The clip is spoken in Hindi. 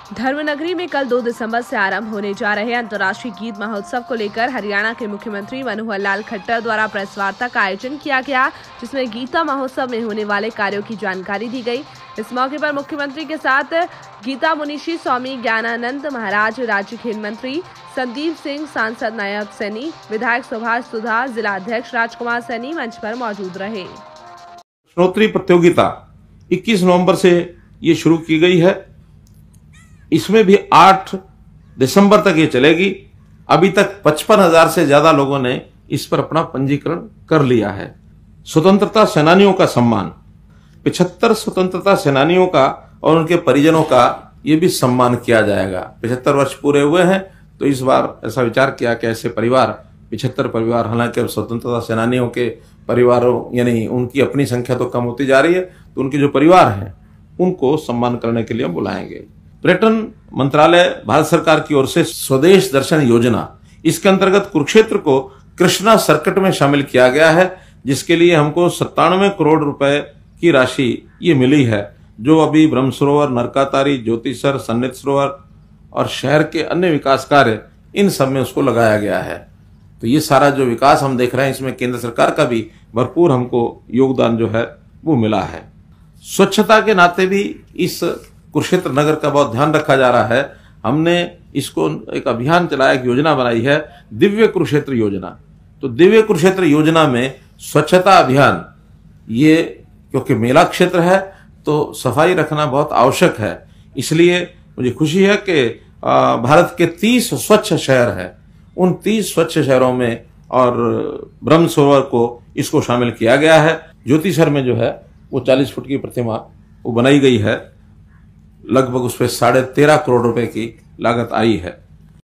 धर्मनगरी में कल 2 दिसंबर से आरंभ होने जा रहे अंतर्राष्ट्रीय गीत महोत्सव को लेकर हरियाणा के मुख्यमंत्री मनोहर लाल खट्टर द्वारा प्रेस वार्ता का आयोजन किया गया, जिसमें गीता महोत्सव में होने वाले कार्यों की जानकारी दी गई। इस मौके पर मुख्यमंत्री के साथ गीता मुनीषी स्वामी ज्ञानानंद महाराज, राज्य खेल मंत्री संदीप सिंह, सांसद नायब सैनी, विधायक सुभाष सुधार, जिला अध्यक्ष राजकुमार सैनी मंच पर मौजूद रहे। प्रश्नोत्तरी प्रतियोगिता 21 नवंबर से ये शुरू की गई है। इसमें भी 8 दिसंबर तक ये चलेगी। अभी तक 55,000 से ज्यादा लोगों ने इस पर अपना पंजीकरण कर लिया है। स्वतंत्रता सेनानियों का सम्मान, 75 स्वतंत्रता सेनानियों का और उनके परिजनों का ये भी सम्मान किया जाएगा। 75 वर्ष पूरे हुए हैं, तो इस बार ऐसा विचार किया कि ऐसे परिवार 75 परिवार, हालांकि स्वतंत्रता सेनानियों के परिवारों यानी उनकी अपनी संख्या तो कम होती जा रही है, तो उनके जो परिवार हैं उनको सम्मान करने के लिए हम बुलाएंगे। पर्यटन मंत्रालय भारत सरकार की ओर से स्वदेश दर्शन योजना, इसके अंतर्गत कुरुक्षेत्र को कृष्णा सर्किट में शामिल किया गया है, जिसके लिए हमको 97 करोड़ रुपए की राशि ये मिली है, जो अभी ब्रह्म सरोवर, नरकातारी, ज्योतिसर, सन्निध सरोवर और शहर के अन्य विकास कार्य, इन सब में उसको लगाया गया है। तो ये सारा जो विकास हम देख रहे हैं, इसमें केंद्र सरकार का भी भरपूर हमको योगदान जो है वो मिला है। स्वच्छता के नाते भी इस कुरुक्षेत्र नगर का बहुत ध्यान रखा जा रहा है। हमने इसको एक अभियान चलाया, एक योजना बनाई है, दिव्य कुरुक्षेत्र योजना। तो दिव्य कुरुक्षेत्र योजना में स्वच्छता अभियान, ये क्योंकि मेला क्षेत्र है तो सफाई रखना बहुत आवश्यक है, इसलिए मुझे खुशी है कि भारत के 30 स्वच्छ शहर हैं, उन 30 स्वच्छ शहरों में और ब्रह्म सरोवर को इसको शामिल किया गया है। ज्योतिसर में जो है वो 40 फुट की प्रतिमा वो बनाई गई है, लगभग उस पर 13.5 करोड़ रुपए की लागत आई है।